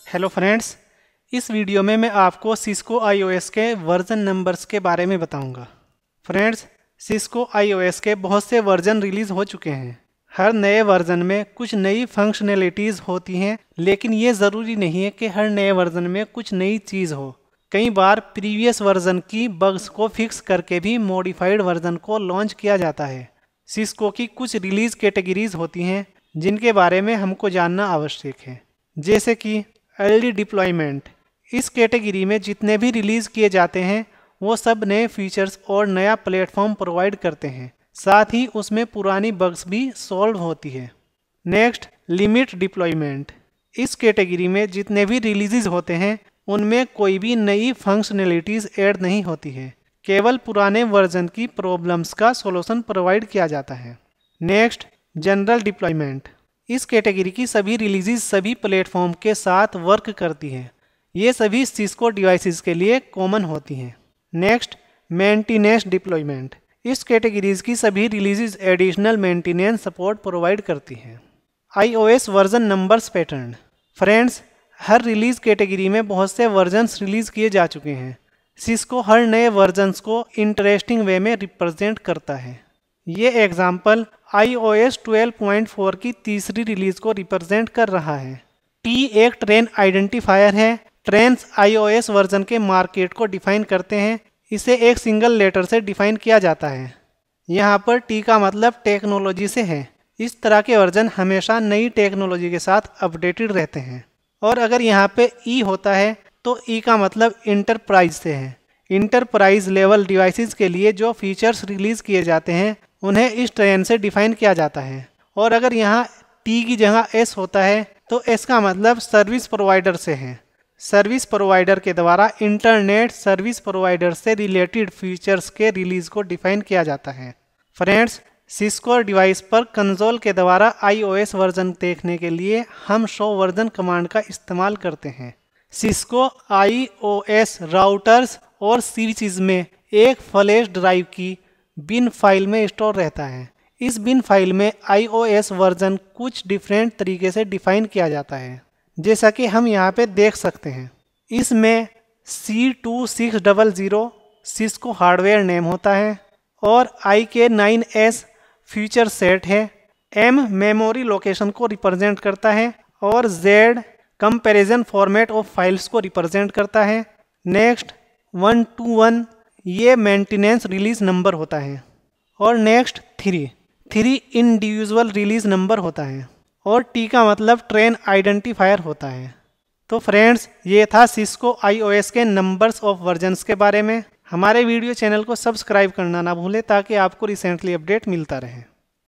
Hello friends, इस video में मैं आपको सिस्को iOS के वर्जन नंबर्स के बारे में बताऊंगा। फ्रेंड्स, सिस्को iOS के बहुत से वर्जन रिलीज़ हो चुके हैं। हर नए वर्जन में कुछ नई फंक्शनैलिटीज़ होती हैं, लेकिन ये ज़रूरी नहीं है कि हर नए वर्जन में कुछ नई चीज़ हो। कई बार प्रीवियस वर्जन की बग्स को फिक्स करके भी मॉडिफाइड वर्जन को लॉन्च किया जाता है। सिस्को की कुछ रिलीज़ कैटेगरीज होती हैं जिनके बारे में हमको जानना आवश्यक है, जैसे कि अर्ली डिप्लॉयमेंट। इस कैटेगरी में जितने भी रिलीज़ किए जाते हैं वो सब नए फीचर्स और नया प्लेटफॉर्म प्रोवाइड करते हैं, साथ ही उसमें पुरानी बग्स भी सॉल्व होती है। Next, limit deployment. इस कैटेगरी में जितने भी रिलीज़ होते हैं उनमें कोई भी नई फंक्शनैलिटीज़ ऐड नहीं होती है, केवल पुराने वर्जन की प्रॉब्लम्स का सॉल्यूशन प्रोवाइड किया जाता है। Next, general deployment. इस कैटेगरी की सभी रिलीज़ सभी प्लेटफॉर्म के साथ वर्क करती हैं। ये सभी सिस्को डिवाइसेस के लिए कॉमन होती हैं। Next, maintenance deployment. इस कैटेगरीज की सभी release additional maintenance support provide करती हैं। iOS version numbers pattern. Friends, हर रिलीज़ कैटेगरी में बहुत से वर्जन्स रिलीज़ किए जा चुके हैं। सिस्को हर नए वर्जन्स को इंटरेस्टिंग वे में रिप्रेजेंट करता है। ये एग्जाम्पल iOS 12.4 की तीसरी रिलीज़ को रिप्रेजेंट कर रहा है। T एक ट्रेन आइडेंटिफायर है। ट्रेन्स iOS वर्जन के मार्केट को डिफाइन करते हैं। इसे एक सिंगल लेटर से डिफाइन किया जाता है। यहाँ पर T का मतलब टेक्नोलॉजी से है। इस तरह के वर्जन हमेशा नई टेक्नोलॉजी के साथ अपडेटेड रहते हैं। और अगर यहाँ पे E होता है तो E का मतलब इंटरप्राइज से है। इंटरप्राइज लेवल डिवाइसेस के लिए जो फीचर्स रिलीज़ किए जाते हैं उन्हें इस ट्रेन से डिफाइन किया जाता है। और अगर यहाँ T की जगह S होता है तो S का मतलब सर्विस प्रोवाइडर से है। सर्विस प्रोवाइडर के द्वारा इंटरनेट सर्विस प्रोवाइडर से रिलेटेड फीचर्स के रिलीज़ को डिफाइन किया जाता है। फ्रेंड्स, सिस्को डिवाइस पर कंसोल के द्वारा iOS वर्जन देखने के लिए हम शो वर्जन कमांड का इस्तेमाल करते हैं। सिस्को iOS राउटर्स और स्विचेस में एक फ्लैश ड्राइव की बिन फाइल में स्टोर रहता है। इस बिन फाइल में iOS वर्जन कुछ डिफरेंट तरीके से डिफाइन किया जाता है, जैसा कि हम यहाँ पे देख सकते हैं। इसमें C2600 सिस्को हार्डवेयर नेम होता है और IK9S फीचर सेट है। M मेमोरी लोकेशन को रिप्रेजेंट करता है और Z comparison format of files को रिप्रेजेंट करता है। नेक्स्ट, 121 ये मेंटेनेंस रिलीज़ नंबर होता है। और नेक्स्ट, 3 इंडिविजुअल रिलीज़ नंबर होता है। और T का मतलब ट्रेन आइडेंटिफायर होता है। तो फ्रेंड्स, ये था सिस्को iOS के नंबर्स ऑफ वर्जन्स के बारे में। हमारे वीडियो चैनल को सब्सक्राइब करना ना भूलें ताकि आपको रिसेंटली अपडेट मिलता रहे।